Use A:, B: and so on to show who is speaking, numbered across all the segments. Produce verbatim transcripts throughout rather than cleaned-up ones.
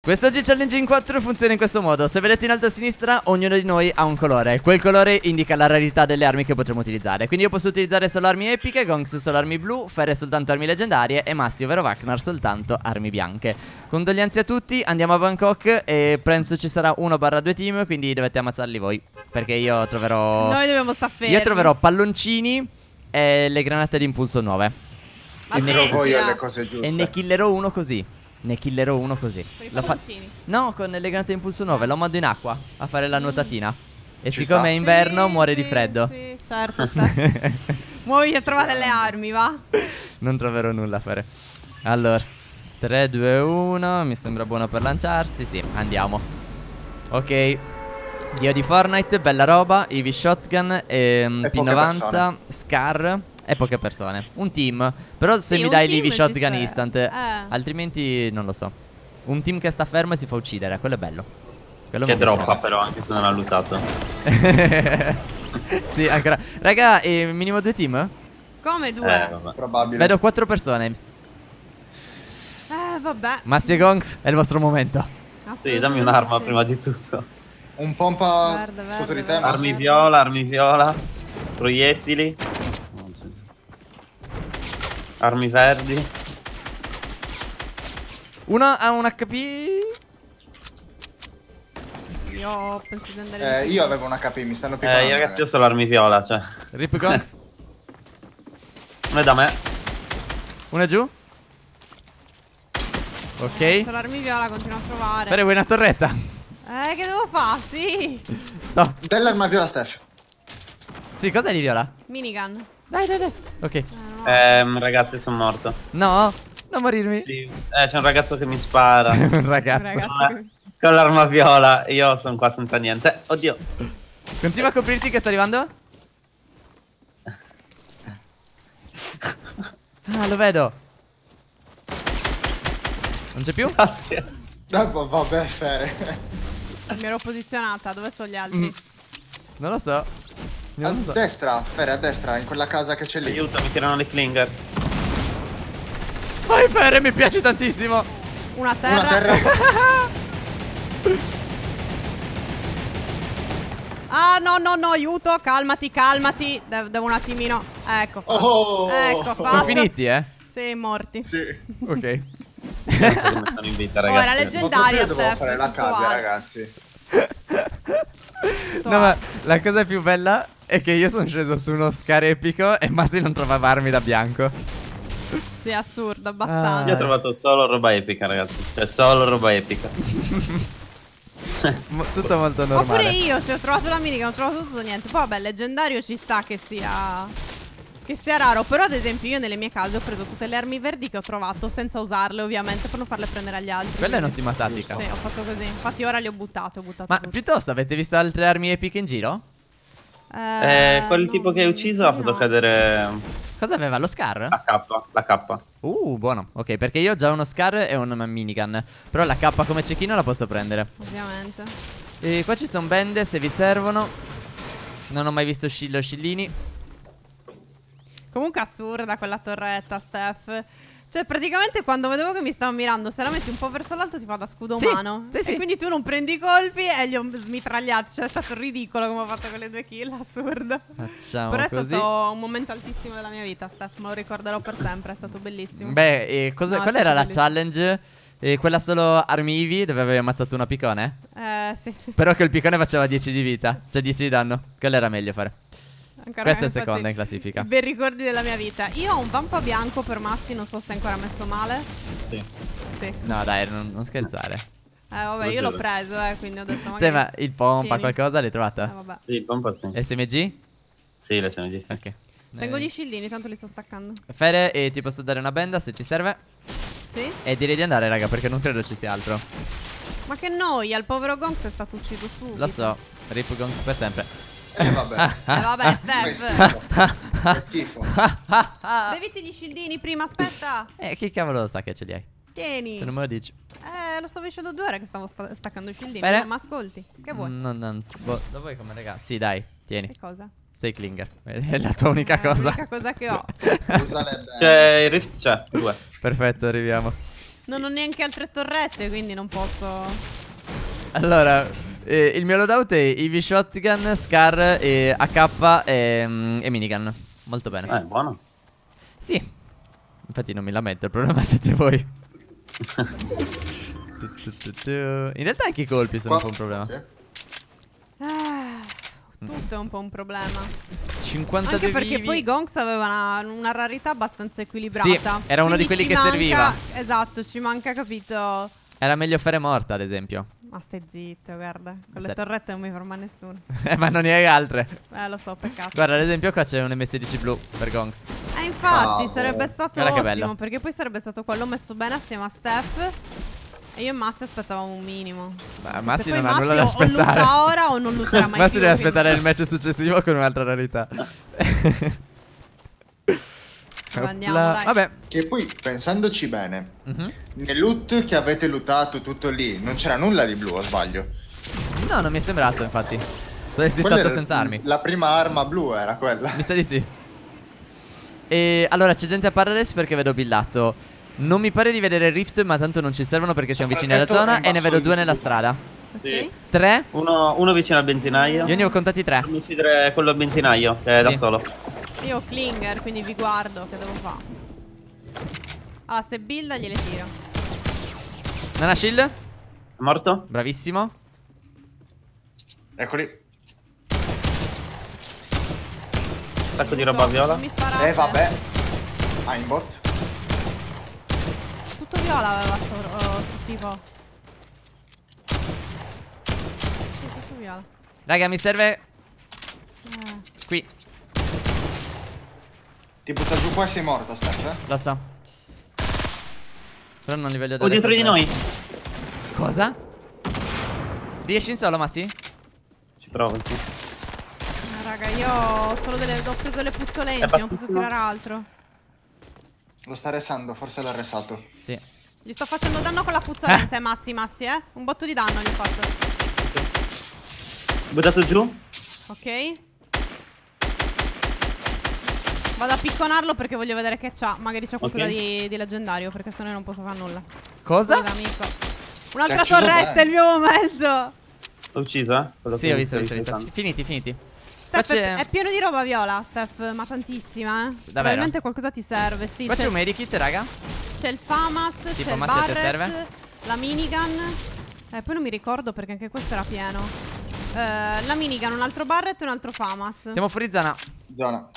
A: Questo G-Challenge in quattro funziona in questo modo. Se vedete in alto a sinistra, ognuno di noi ha un colore. Quel colore indica la rarità delle armi che potremo utilizzare. Quindi io posso utilizzare solo armi epiche, Gongs solo armi blu, Fere soltanto armi leggendarie e Massi, ovvero Wagner, soltanto armi bianche. Condoglianze a tutti, andiamo a Bangkok e penso ci sarà uno barra due team, quindi dovete ammazzarli voi. Perché io troverò...
B: Noi dobbiamo stare fermi.
A: Io troverò palloncini e le granate d'impulso nuove.
C: Ti trovo io le cose giuste.
A: E ne killerò uno così. Ne killerò uno così.
B: Con i
A: Lo fa...
B: palloncini?
A: No, con le granate impulso nuove. Lo mando in acqua a fare la nuotatina. E
C: Ci
A: siccome
C: sta.
A: è inverno
B: Sì,
A: muore
B: sì,
A: di freddo.
B: Sì, certo. Sta. Muovi a trovare le armi, va.
A: Non troverò nulla a fare. Allora tre, due, uno. Mi sembra buono per lanciarsi. Sì, andiamo. Ok. Dio di Fortnite, bella roba. Eevee Shotgun ehm,
C: E
A: P
C: poche
A: novanta
C: persone.
A: Scar e poche persone. Un team. Però se
B: Sì,
A: mi
B: un
A: dai
B: team
A: l'Eevee
B: ci
A: Shotgun
B: sta.
A: instant
B: Eh.
A: altrimenti non lo so. Un team che sta fermo e si fa uccidere. Quello è bello. Quello
D: Che
A: mi piace.
D: droppa però, anche se non ha lootato.
A: Sì, ancora. Raga, eh, minimo due team?
B: Come due?
D: Eh, vabbè.
C: Probabile.
A: Vedo quattro persone.
B: Eh, vabbè.
A: Massi e Gongs, è il vostro momento.
D: Sì, dammi un'arma
B: Sì.
D: prima di tutto.
C: Un pompa
B: Verde, verde,
C: sotto di te,
B: verde.
C: Massi.
D: Armi viola, armi viola. Proiettili. Armi verdi.
A: Uno ha un H P.
B: Io penso di andare.
C: Eh, io avevo un H P, mi stanno
D: Eh,
C: piccando.
D: io ragazzi, io solo armi viola, cioè.
A: Rip Gongs.
D: Non è da me.
A: Uno è giù. Ok.
B: Solo armi viola, continuo a trovare.
A: Fare, vuoi una torretta?
B: Eh, che devo fare? Sì.
A: No.
C: Dell'arma viola, Steph.
A: Sì, cos'è di viola?
B: Minigun.
A: Dai, dai, dai. Ok.
B: Eh, no.
D: Ehm, ragazzi, sono morto.
A: No, non morirmi.
D: Sì. Eh, c'è un ragazzo che mi spara.
A: Un ragazzo.
B: Ragazzi.
D: Con l'arma viola. Io sono qua senza niente. Oddio.
A: Continua a coprirti che sto arrivando. Ah, lo vedo. Non c'è più?
D: Grazie.
C: Ah, va- vabbè, Fere.
B: Mi ero posizionata. Dove sono gli altri?
A: Mm. Non lo so.
C: A
A: Non lo so.
C: destra, Fere, a destra, in quella casa che c'è lì.
D: Aiuto, mi tirano le clinger.
A: Vai, Fere, mi piace tantissimo.
B: Una terra.
C: Una terra.
B: Ah, no, no, no, aiuto. Calmati, calmati. De- devo un attimino. Ecco fatto.
C: Oh.
B: Ecco
A: Sono
B: fatto.
A: finiti, eh?
B: Sì, morti.
C: Sì.
A: Ok.
D: Sono in vita,
B: Oh, era
D: ragazzi.
B: leggendaria.
C: Ma io dovevo
B: Steph,
C: fare la
B: tutto
C: casa,
B: alto.
C: ragazzi.
B: Tutto
A: No, ma
B: alto.
A: la cosa più bella è che io sono sceso su uno scar epico e Masi non trovava armi da bianco.
B: Sì, assurdo,
A: Ah.
B: abbastanza.
D: Io ho trovato solo roba epica, ragazzi. Cioè, solo roba epica.
A: Mo- tutto molto
B: Oppure
A: normale.
B: io, se ho trovato la minica, non ho trovato tutto niente. Poi vabbè, leggendario ci sta che sia che sia raro. Però ad esempio io nelle mie case ho preso tutte le armi verdi che ho trovato senza usarle, ovviamente, per non farle prendere agli altri.
A: Quella è
B: quindi-
A: un'ottima tattica.
B: Sì, ho fatto così. Infatti ora le ho buttate, ho buttato
A: Ma
B: tutte.
A: piuttosto avete visto altre armi epiche in giro?
D: Eh, quel
B: no,
D: tipo che hai ucciso ha fatto
B: no.
D: cadere
A: Cosa aveva? Lo scar?
D: la K. La K.
A: Uh, buono. Ok, perché io ho già uno scar e un minigun. Però la K come cecchino la posso prendere.
B: Ovviamente.
A: E qua ci sono bende se vi servono. Non ho mai visto scillo scillini.
B: Comunque assurda quella torretta, Steph. Cioè praticamente quando vedevo che mi stavo mirando, se la metti un po' verso l'alto ti fa da scudo
A: Sì,
B: umano.
A: sì,
B: E
A: sì.
B: quindi tu non prendi i colpi e li ho smitragliati. Cioè è stato ridicolo come ho fatto con le due kill, assurdo.
A: Facciamo
B: Però è
A: così.
B: stato un momento altissimo della mia vita, Steph. Me lo ricorderò per sempre, è stato bellissimo.
A: Beh, e cosa,
B: No, è
A: qual
B: stato
A: era la
B: bellissimo.
A: challenge? E quella solo armi Eevee dove avevi ammazzato una piccone?
B: Eh sì.
A: Però che il piccone faceva dieci di vita. Cioè dieci di danno. Quello era meglio fare.
B: Ancora,
A: Questa è
B: infatti,
A: seconda in classifica.
B: bei ricordi della mia vita. Io ho un vampa bianco per Massi, non so se è ancora messo male.
D: Sì.
B: Sì.
A: No dai, non, non scherzare.
B: Eh vabbè,
D: Lo
B: io l'ho
D: giuro.
B: preso, eh, quindi ho detto magari...
A: Cioè, ma il pompa,
B: Tieni.
A: qualcosa l'hai
B: Eh,
A: trovata?
B: vabbè.
D: Sì, un po' sì.
A: S M G?
D: Sì, le sono giuste.
A: Ok.
B: Tengo
A: Eh,
B: gli scildini, tanto li sto staccando.
A: Fere, e ti posso dare una benda se ti serve.
B: Sì?
A: E direi di andare, raga, perché non credo ci sia altro.
B: Ma che noia, il povero Gonks è stato ucciso subito.
A: Lo so, Rip Gongs per sempre.
C: Eh, vabbè.
B: Eh vabbè,
C: Fai
B: Steph.
C: schifo. Fai schifo.
B: Leviti gli scildini prima, aspetta.
A: Eh, chi cavolo lo sa che ce li hai?
B: Tieni.
A: Se non me lo dici.
B: Eh, lo stavo dicendo due ore che stavo sta- staccando i scildini.
A: Bene.
B: Non mi ascolti. Che vuoi?
A: Mm, Non, non, boh, lo vuoi come raga? Sì, dai, tieni.
B: Che cosa?
A: Sei Klinger. È la tua unica
B: Eh,
A: cosa.
B: L'unica cosa che ho.
C: Usa le bende.
D: C'è il rift, c'è. Due.
A: Perfetto, arriviamo.
B: Non ho neanche altre torrette, quindi non posso.
A: Allora, eh, il mio loadout è Eevee Shotgun, Scar, e A K e, mm, e minigun. Molto bene.
D: Eh, buono.
A: Sì. Infatti non mi lamento, il problema siete voi. Tu, tu, tu, tu. In realtà anche i colpi sono un po' un problema.
C: Ok.
B: Ah, tutto è un po' un problema.
A: cinquantadue
B: Anche perché
A: vivi.
B: poi Gonks aveva una, una rarità abbastanza equilibrata.
A: Sì, era uno di
B: Quindi
A: quelli
B: ci
A: che
B: manca-
A: serviva.
B: Esatto, ci manca, capito.
A: Era meglio fare morta, ad esempio.
B: Ma stai zitto, guarda. Con le
A: Sì.
B: torrette non mi ferma nessuno.
A: Eh, ma non ne hai altre.
B: Eh, lo so, peccato.
A: Guarda, ad esempio qua c'è un M sedici blu per Gonks.
B: Eh, infatti,
C: Bravo.
B: sarebbe stato
A: Guarda che
B: ottimo.
A: bello.
B: Perché poi sarebbe stato quello messo bene assieme a Steph. E io e Massi aspettavamo un minimo.
A: Ma Massi
B: Se poi
A: non ha nulla da
B: Massi o-
A: aspettare.
B: O lutta ora o non lutterà mai
A: Massi
B: più,
A: deve
B: quindi-
A: aspettare il match successivo con un'altra rarità.
B: Andiamo,
A: Opla.
B: dai.
A: Vabbè.
C: Che poi, pensandoci bene,
A: Mhm.
C: nel loot che avete lootato tutto lì, non c'era nulla di blu, o sbaglio?
A: No, non mi è sembrato, infatti. Dovresti
C: Quella
A: stato
C: era-
A: senza armi.
C: La prima arma blu era quella.
A: Mi sa di sì. E allora c'è gente a Paradise perché vedo Billatto. Non mi pare di vedere Rift, ma tanto non ci servono perché siamo vicini alla
C: Soprattutto
A: zona.
C: in
A: E ne
C: basso
A: vedo due
C: di-
A: nella strada.
B: Ok.
D: Sì.
A: Tre.
D: Uno, uno vicino al benzinaio.
A: Io ne ho contati tre.
D: Non uccidere quello al benzinaio, che è
A: Sì.
D: da solo.
B: Io ho Klinger, quindi vi guardo. Che devo fare? Allora, se builda gliele tiro.
A: Nana Shield.
D: È morto?
A: Bravissimo.
C: Eccoli.
D: Sacco di roba viola.
B: Non mi sparate.
C: Eh vabbè. Aimbot.
B: Tutto viola aveva sto, oh, sto tipo. Sì, tutto viola.
A: Raga, mi serve
B: Eh.
A: qui.
C: Ti butta giù qua e sei morto, Steph. eh?
A: Lo so. Però non li voglio dare.
D: Oh, dietro di
A: controllo.
D: noi.
A: Cosa? Riesci in solo, Massi?
D: Ci provo, sì.
B: Eh, raga, io ho solo delle. Ho preso le puzzolenti,
D: È
B: non posso
D: bassissimo.
B: tirare altro.
C: Lo sta restando, forse l'ha restato.
A: Sì.
B: Gli sto facendo danno con la puzzolente, Massi, Massi, eh. Un botto di danno gli ho fatto.
D: Buttato giù.
B: Ok. Vado a picconarlo perché voglio vedere che c'ha. Magari c'è qualcosa
D: Ok.
B: di, di leggendario, perché sennò io non posso fare nulla.
A: Cosa?
B: Scusa, amico. Un'altra
C: Ti ha ucciso
B: torretta,
C: bene.
B: il mio momento.
D: L'ho ucciso, eh? Quello
A: Sì,
D: che
A: ho visto, ho
D: stavi
A: visto, ho visto.
D: pensando.
A: Finiti, finiti.
B: Steph,
A: Qua c'è-
B: è, è pieno di roba viola, Steph, ma tantissima, eh.
A: Davvero?
B: Probabilmente qualcosa ti serve, sì.
A: Qua
B: c'è,
A: c'è un medikit, raga.
B: c'è il FAMAS, c'è il
A: FAMAS a te
B: Barret,
A: serve?
B: la minigun. Eh, poi non mi ricordo perché anche questo era pieno. Eh, la minigun, un altro Barret e un altro FAMAS.
A: Siamo fuori zona.
C: Zona.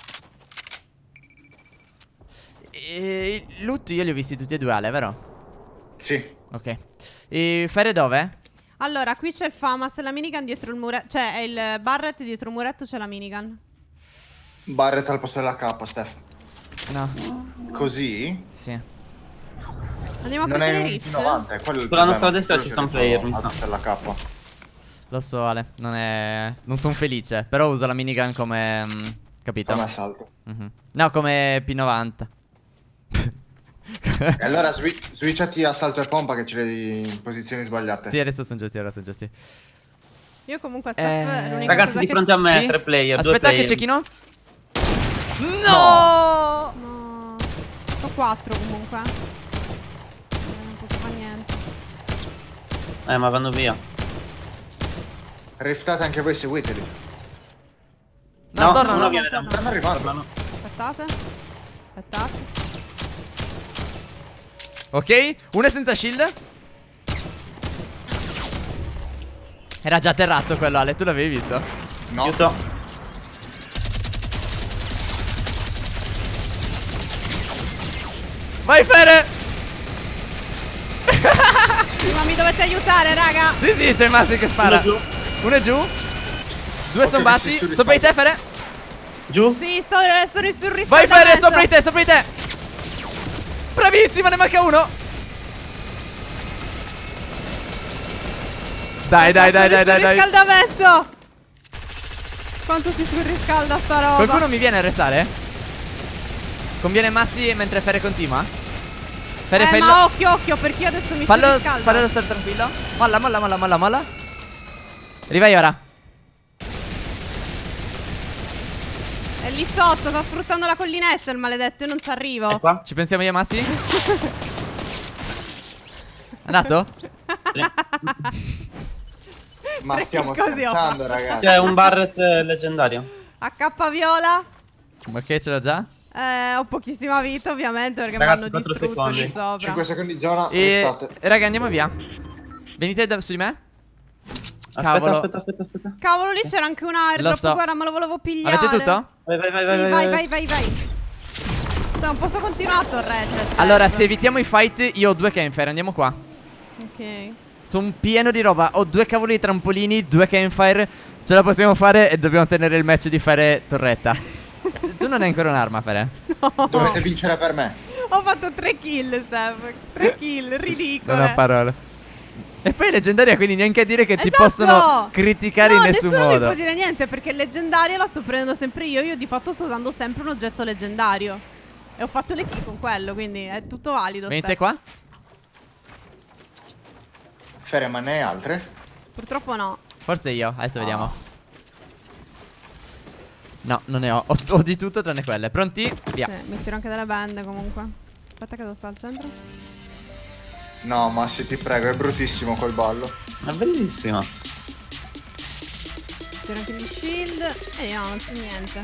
A: E i loot io li ho visti tutti e due, Ale, vero?
C: Sì.
A: Ok. E fare dove?
B: Allora, qui c'è il FAMAS e la minigun dietro il muretto. Cioè, è il Barret dietro il muretto, c'è la minigun.
C: Barret al posto della K, Steph.
A: No.
C: Così?
A: Sì.
B: Andiamo a
C: Non è
B: prendere
C: un
B: Rift.
C: P novanta, è quello il
D: Sulla
C: problema,
D: nostra destra
C: quello
D: ci
C: che
D: sono
C: ho detto
D: player, mi
C: al
D: sa.
C: posto della K.
A: Lo so, Ale. Non è. Non sono felice. Però uso la minigun come. mm, capito?
C: Come assalto.
A: Mhm. No, come P novanta.
C: E allora swi- switchati assalto e pompa che ce l'hai in posizioni sbagliate.
A: Sì, adesso sono giusti, ora sono giusti.
B: Io comunque Steph,
A: Eh,
B: l'unica
D: Ragazzi,
B: cosa
D: di
B: che-
D: fronte a me,
A: Sì?
D: tre player, due
A: Aspetta che
D: player.
A: c'è chi no?
B: No! No. Sono quattro comunque. Eh, non posso fare niente.
D: Eh, ma vanno via.
C: Riftate anche voi, seguiteli.
A: No,
D: No,
A: tornano.
D: uno viene da
B: no.
C: Stanno arrivando.
D: Tornano.
B: Aspettate. Aspettate.
A: Ok, uno è senza shield. Era già terrazzo quello, Ale, tu l'avevi visto?
C: No.
D: Aiuto.
A: Vai Fere!
B: Ma mi dovete aiutare, raga.
A: Sì, sì, c'è Massi che spara.
D: Uno giù.
A: Uno è giù. Due sono
C: che
A: bassi.
C: si surriscalda.
A: Sopra di te, Fere.
D: Giù.
B: Sì, sto, sono in surriscaldamento.
A: Vai Fere, sopra di te, sopra di te. Bravissima, ne manca uno. Dai, dai, dai, dai, dai, dai.
B: Surriscaldamento. Quanto si surriscalda sta roba.
A: Qualcuno mi viene a restare? Conviene Massi mentre Fere continua? Fere,
B: Eh,
A: fai
B: ma
A: lo-
B: occhio, occhio, perché io adesso mi
A: Fallo,
B: surriscaldo.
A: fallo stare tranquillo. Molla, molla, molla, molla, molla. Arrivai ora.
B: È lì sotto, sta sfruttando la collinetta il maledetto, io non ci arrivo.
D: È qua.
A: Ci pensiamo io, Massi? Andato?
C: Ma
B: Perché
C: stiamo
B: così ho
C: scherzando,
B: fatto.
C: ragazzi.
D: C'è un Barret eh, leggendario.
B: A K viola.
A: Ok, ce l'ho già.
B: Eh, ho pochissima vita ovviamente perché mi
D: Ragazzi,
B: hanno
D: quattro
B: distrutto
D: secondi.
B: lì sopra.
C: cinque secondi di zona.
A: E
C: restate.
A: raga, andiamo via. Venite da- su di me.
D: Aspetta,
A: Cavolo.
D: aspetta, aspetta, aspetta.
B: Cavolo, lì c'era anche una airdrop,
A: so.
B: guarda, me lo volevo pigliare.
A: Avete tutto?
D: Vai, vai, vai,
B: Sì,
D: vai,
B: vai,
D: vai,
B: vai, vai, vai. Cioè, non posso continuare a torrette.
A: Allora, se evitiamo i fight, io ho due campfire, andiamo qua.
B: Ok.
A: Sono pieno di roba. Ho due cavoli di trampolini, due campfire. Ce la possiamo fare e dobbiamo tenere il match di fare torretta. Tu non hai ancora un'arma, Fere?
C: Dovete vincere per me.
B: Ho fatto tre kill, Steph. Tre kill, ridicolo.
A: Non ho parole. E poi è leggendaria, quindi neanche a dire che ti
B: Esatto!
A: possono criticare
B: No,
A: in nessun
B: nessuno mi
A: modo.
B: può dire niente perché leggendaria la sto prendendo sempre io. Io di fatto sto usando sempre un oggetto leggendario. E ho fatto le kill con quello, quindi è tutto valido.
A: Venite
B: Steph.
A: qua.
C: Fere, ma ne hai altre?
B: Purtroppo no.
A: Forse io, adesso
C: Ah.
A: vediamo. No, non ne ho. ho. Ho di tutto tranne quelle. Pronti? Via.
B: Sì, mi tiro anche delle bende comunque. Aspetta che devo stare al centro.
C: No, ma se ti prego, è bruttissimo quel ballo.
D: È bellissimo.
B: Tiro anche gli shield. E no, non c'è niente.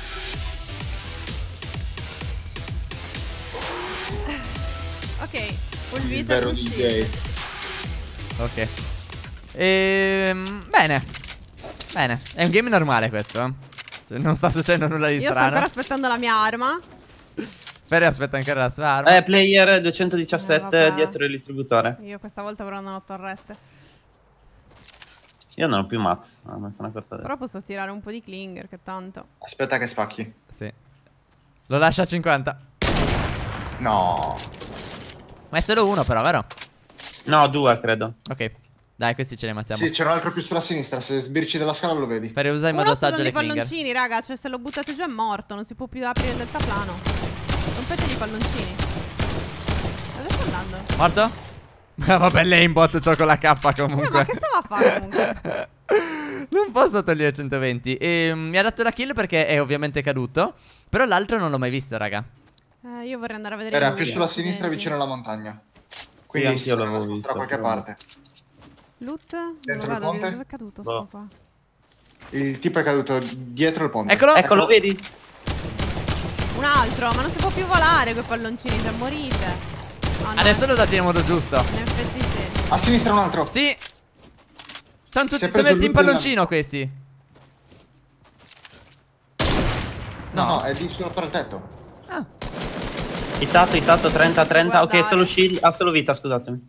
B: Ok, full
C: Il
B: vita e
C: vero
B: full
C: D
B: shield.
C: J.
A: Ok. Ehm, bene. Bene. È un game normale questo. eh. Cioè, non sta succedendo nulla di
B: Io sto
A: strano.
B: ancora aspettando la mia arma.
A: Fere aspetta ancora la sua arma.
D: Eh, player duecentodiciassette
B: Eh, vabbè.
D: dietro il distributore.
B: Io questa volta però non ho torrette.
D: Io non ho più mazzo. Ah, me ne sono accorto adesso.
B: Però posso tirare un po' di clinger che tanto.
C: Aspetta che spacchi.
A: Sì. Lo lascia a cinquanta.
C: No.
A: Ma è solo uno però, vero?
D: No, due credo.
A: Ok. Dai, questi ce li ammazziamo.
C: Sì, c'è un altro più sulla sinistra. Se sbirci della scala lo vedi.
A: Per usare in
B: Uno
A: modo
B: sta
A: saggio
B: usando
A: le
B: i
A: clinger.
B: palloncini, raga. Cioè se lo buttate giù è morto. Non si può più aprire il deltaplano. Rompete i palloncini. Dove sta andando?
A: Morto? Vabbè, l'aimbot c'ho con la K comunque.
B: Cioè, ma che stava a fare comunque?
A: Non posso togliere centoventi. E, mm, mi ha dato la kill perché è ovviamente caduto. Però l'altro non l'ho mai visto, raga.
B: Eh, io vorrei andare a vedere
C: Era
B: lui,
C: più sulla
B: accidenti.
C: sinistra vicino alla montagna. Quindi
D: anch'io
C: si sarà
D: l'avevo
C: nascosto
D: visto,
C: da qualche
D: però.
C: parte.
B: Loot? Non
C: Dentro
B: lo
C: il
B: vedo,
C: ponte?
B: dove è caduto
D: Boh.
B: sto qua?
C: Il tipo è caduto dietro il ponte.
A: Eccolo.
D: Eccolo, vedi?
B: Un altro, ma non si può più volare quei palloncini, cioè morite. Oh, no,
A: Adesso lo date in modo giusto.
B: in effetti sì.
C: A sinistra un altro.
A: Sì. Sono tutti.
C: Si è
A: Sono
C: preso
A: il team
C: l'ultimo
A: palloncino questi.
C: No,
A: No.
C: no, è di sopra il tetto.
A: Ah.
D: Hitato, hitato, trenta, trenta. Ok,
B: Guardare.
D: solo shield. Ha solo vita, scusatemi.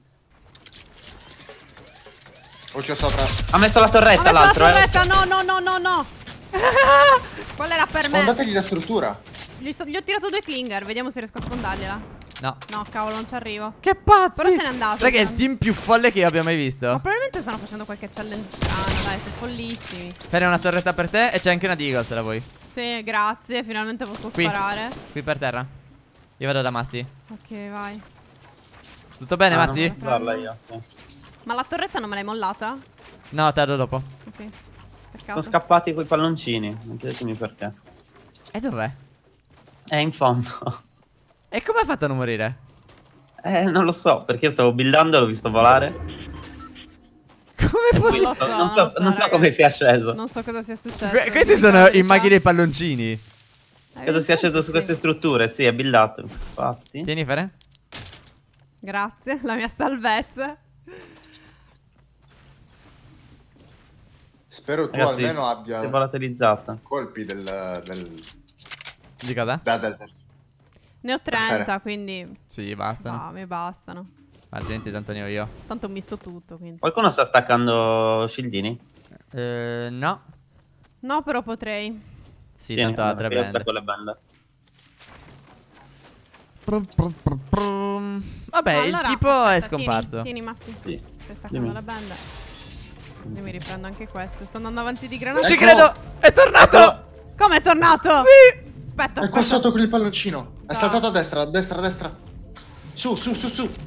C: Occhio sopra.
D: Ha messo la
B: Ho
D: torretta
B: messo la
D: l'altro, eh.
B: torretta, no, no, no, no, no. Quella era per me.
C: Sfondategli la struttura.
B: Gli, sto- gli ho tirato due clinger, vediamo se riesco a sfondargliela.
A: No.
B: No, cavolo, non ci arrivo.
A: Che pazzi.
B: Però se n'è andato.
A: Raga, è il team più folle che io abbia mai
B: Ma
A: visto.
B: probabilmente stanno facendo qualche challenge strano, dai, sono follissimi.
A: Fare una torretta per te e c'è anche una Deagle se la vuoi.
B: Sì, grazie, finalmente posso
A: Qui.
B: sparare.
A: Qui per terra. Io vado da Massi.
B: Ok, vai.
A: Tutto bene,
D: Ah,
A: Massi?
D: non posso usarla io, sì.
B: Ma la torretta non me l'hai mollata?
A: No, te la do dopo.
B: Ok.
D: Sono
B: Peccato.
D: scappati quei palloncini. Non chiedetemi perché.
A: E dov'è?
D: È in fondo.
A: E come ha fatto a non morire?
D: Eh, non lo so, perché io stavo buildando e l'ho visto volare.
A: Come
B: Non
A: possibile?
B: lo so,
D: non
B: non
D: so,
B: lo so,
D: non so
B: raga.
D: come sia sceso.
B: Non so cosa sia successo.
A: Que- questi
B: non
A: sono
B: so
A: i
B: la
A: maghi dei
B: verità.
A: palloncini.
B: Hai
D: Credo
B: visto?
D: sia sceso su
B: Sì.
D: queste strutture. Sì, è buildato. Infatti.
A: Tieni, Fere.
B: Grazie, la mia salvezza.
C: Spero tu
D: Ragazzi,
C: almeno
D: si è
C: abbia
D: volatilizzata.
C: colpi del, del
A: Di cosa?
C: da desert.
B: Ne ho trenta,
C: Perfetto.
B: quindi
A: Sì, bastano.
B: no, mi bastano.
A: Ma gente, tanto ne ho io.
B: Tanto ho messo tutto, quindi.
D: Qualcuno sta staccando shieldini?
A: Eh, no.
B: No, però potrei.
A: Sì,
D: Tieni,
A: tanto ha
D: allora,
A: tre
D: io
A: band.
D: stacco le bende.
A: Vabbè,
B: Allora,
A: il tipo
B: aspetta,
A: è scomparso.
B: Tieni, tieni Massi.
D: Sì.
B: Stai staccando
D: Dimmi.
B: la band. Io mi riprendo anche questo. Sto andando avanti di granata.
A: Ci
C: Ecco.
A: credo! È tornato!
B: Come è tornato?
A: Sì!
B: Aspetta,
C: È qua
B: aspetta.
C: sotto con il palloncino. È
B: No.
C: saltato a destra, a destra, a destra. Su, su, su, su.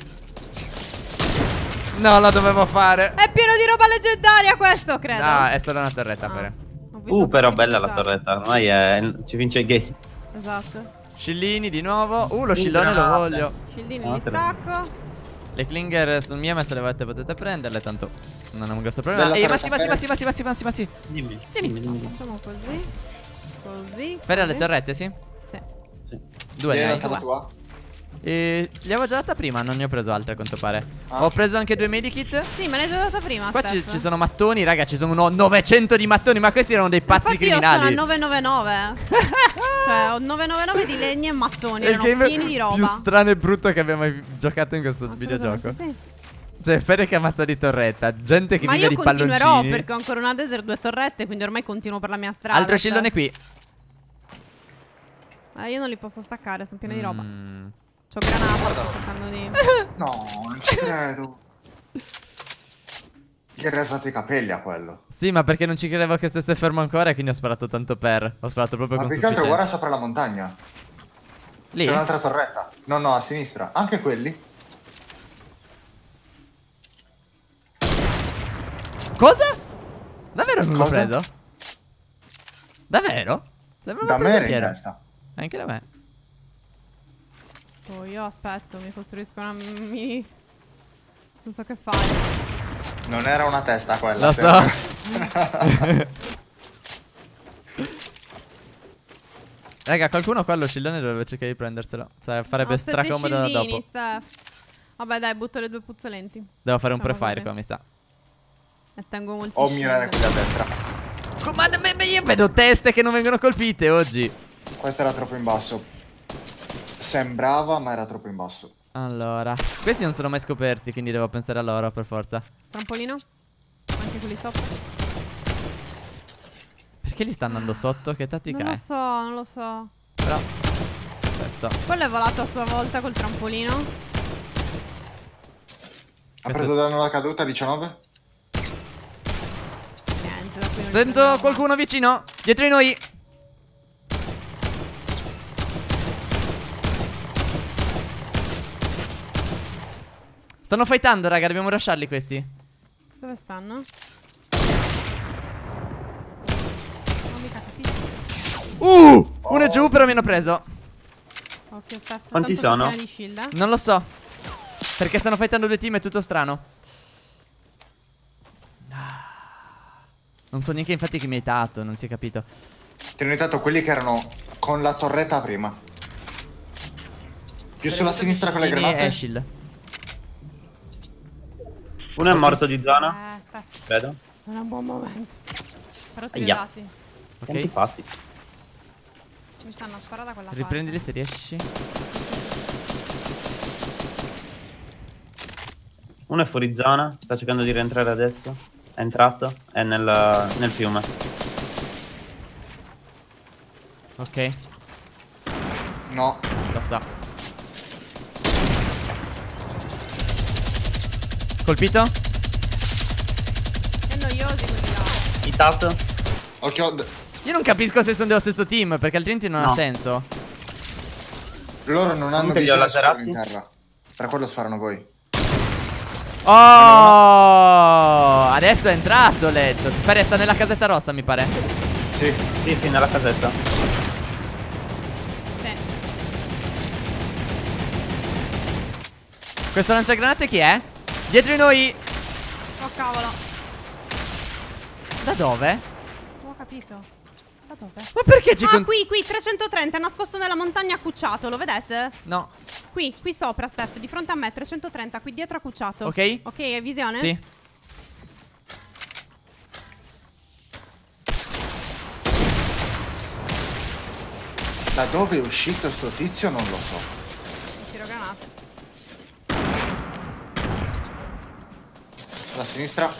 A: No, la dovevo fare.
B: È pieno di roba leggendaria questo, credo.
A: No, è solo una torretta,
B: Ah.
A: Fere.
B: Ho visto
D: Uh, però
B: sacrificare.
D: bella la torretta. Ormai è... ci vince il game.
B: Esatto.
A: Scillini di nuovo. Uh, lo scillone lo
D: granate.
A: voglio.
B: Scildini
D: Ah,
B: li
D: te lo-
B: stacco.
A: Le Klinger sono mie, ma se le volete potete prenderle, tanto non è un grosso problema.
C: Bella
A: Ehi,
C: torretta,
A: Massi, Massi,
C: Fere.
A: Massi, Massi, Massi, Massi, Massi.
D: Dimmi.
A: Vieni.
D: Dimmi, dimmi.
B: Facciamo così. Così.
A: Fere alle
B: così.
A: torrette, sì?
B: Sì.
D: Sì.
A: Due ne
C: Vieni
A: hai.
C: anche la tua?
A: E li avevo già data prima, non ne ho preso altre a quanto pare.
C: Ah.
A: Ho preso anche due medikit.
B: Sì, me l'hai già data prima.
A: Qua ci,
B: Steph.
A: ci sono mattoni, raga, ci sono no- novecento di mattoni, ma questi erano dei pazzi
B: Infatti
A: criminali.
B: io sono a nove nove nove. Cioè, ho nove nove nove di legni e mattoni.
A: È il
B: Erano
A: game
B: pieni di
A: più
B: roba.
A: strano e brutto che abbiamo mai giocato in questo
B: Assolutamente
A: videogioco.
B: sì.
A: Cioè, Fere che ammazza di torretta, gente che
B: Ma
A: vive
B: io
A: di
B: continuerò
A: palloncini.
B: perché ho ancora una desert, due torrette, quindi ormai continuo per la mia strada.
A: Altro scillone qui.
B: Eh, io non li posso staccare, sono pieni di roba.
A: Mm.
B: C'ho granata,
C: Guarda.
B: sto cercando di...
C: No, non ci credo. Gli hai rasato i capelli a quello.
A: Sì, ma perché non ci credevo che stesse fermo ancora, e quindi ho sparato tanto per. Ho sparato proprio
C: Ma
A: con
C: più che altro
A: sufficienza.
C: guarda sopra la montagna.
A: Lì?
C: C'è un'altra torretta. No, no, a sinistra. Anche quelli.
A: Cosa? Davvero non l'ho
C: Cosa?
A: preso? Davvero? Sembra
C: Da
A: una
C: me
A: presa
C: era in
A: Piero.
C: testa.
A: Anche da me.
B: Oh, io aspetto, mi costruisco una mini... Non so che fare.
C: Non era una testa quella.
A: Lo
C: sembra.
A: so. Raga, qualcuno qua allo scillone dovrebbe cercare di prenderselo. Cioè, farebbe
B: Ho sette
A: stracomodo da
B: scillini,
A: dopo.
B: Steph. Vabbè, dai, butto le due puzzolenti.
A: Devo fare un
B: Facciamo
A: pre-fire
B: così.
A: qua, mi sa.
B: E tengo molti
C: O mirare
B: shield.
C: quelli a destra.
A: Co- Ma ma- ma io vedo teste che non vengono colpite oggi.
C: Questa era troppo in basso. Sembrava, ma era troppo in basso.
A: Allora, questi non sono mai scoperti, quindi devo pensare a loro per forza.
B: Trampolino? Anche quelli sopra?
A: Perché li sta andando sotto? Che tattica
B: Non lo
A: è?
B: so, non lo so.
A: Però questo.
B: Quello è volato a sua volta col trampolino.
C: Ha preso danno alla caduta diciannove?
B: Niente, da qui non
A: Sento
B: ritorniamo.
A: qualcuno vicino. Dietro di noi. Stanno fightando, raga, dobbiamo rusharli questi.
B: Dove stanno? Non mica capisco.
A: Uh! Uno è giù, però mi hanno preso.
B: Occhio, aspetta.
D: Quanti
B: tanto
D: sono?
B: piena di shield, eh.
A: Non lo so. Perché stanno fightando due team, è tutto strano. Non so neanche infatti che mi hai dato, non si è capito.
C: Ti ho notato quelli che erano con la torretta prima. Più sulla sinistra con le
A: Vieni,
C: granate.
A: Eshil.
D: Uno è morto di zona,
B: Eh, aspetta.
D: credo.
B: Non è un buon momento. Però te li ho
D: Aia.
B: dati.
D: Quanti
A: Ok.
D: fatti?
B: Mi stanno a sparare da quella
A: Riprendili se riesci.
D: Uno è fuori zona, sta cercando di rientrare adesso. È entrato, è nel, nel fiume.
A: Ok,
C: No.
A: lo so. Colpito?
B: Che noiosi quelli là.
D: Hitato.
C: Occhio. d-
A: Io non capisco se sono dello stesso team, perché altrimenti non ha
D: No.
A: senso.
C: Loro non hanno
D: Comunque li ho
C: visto la
D: laserati.
C: in terra. Per quello sparano voi.
A: Oh! Adesso è entrato Leccio. Fere sta nella casetta rossa, mi pare.
C: Sì.
D: Sì, sì, nella casetta.
B: Sì.
A: Questo lanciagranate chi è? Dietro di noi.
B: Oh cavolo.
A: Da dove?
B: Non ho capito. Da dove?
A: Ma perché ci
B: Ah,
A: con...
B: qui, qui, trecentotrenta, è nascosto nella montagna a Cucciato, lo vedete?
A: No.
B: Qui, qui sopra, Steph, di fronte a me, trecentotrenta, qui dietro a Cucciato.
A: Ok.
B: Ok, hai visione?
A: Sì.
C: Da dove è uscito sto tizio non lo so.
B: Tiro granate.
C: Da sinistra.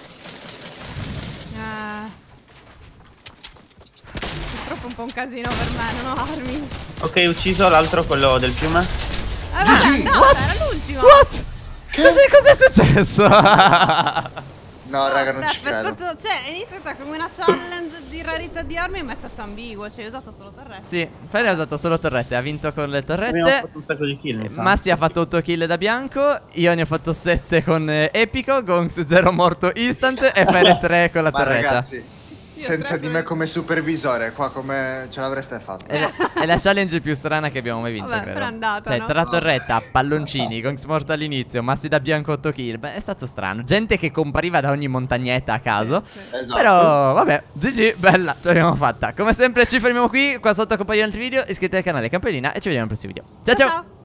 B: Eh... Purtroppo è un po' un casino per me, non ho armi.
D: Ok, ucciso l'altro, quello del fiume.
B: Eh vabbè, no, era l'ultimo.
A: What? Cos'è, cos'è successo?
C: No, raga, non ci
B: Steph, è
C: credo.
B: stato, cioè, è iniziata come una challenge di rarità di armi, ma è stato ambiguo, cioè, ho usato solo torrette.
A: Sì, Fere ha usato solo torrette. Ha vinto con le
D: Abbiamo
A: torrette.
D: fatto un sacco di kill, mi sa.
A: Massi ha fatto otto kill da bianco. Io ne ho fatto sette con eh, epico. Gonx zero morto instant. E Fere tre con la
C: Ma
A: torretta.
C: ragazzi, senza
B: tre
C: di me come supervisore, qua come ce l'avreste fatta?
A: È la, è la challenge più strana che abbiamo mai vinto,
B: Vabbè,
A: credo.
B: però è andata,
A: Cioè,
B: no?
A: tra torretta, palloncini, Gongs morto all'inizio, Massi da bianco otto kill. Beh, è stato strano. Gente che compariva da ogni montagnetta a caso.
B: Sì, sì.
C: Esatto.
A: Però, vabbè, G G, bella, ce l'abbiamo fatta. Come sempre ci fermiamo qui, qua sotto accompagno altri video. Iscrivetevi al canale, campanellina e ci vediamo al prossimo video. Ciao ciao!
B: Ciao.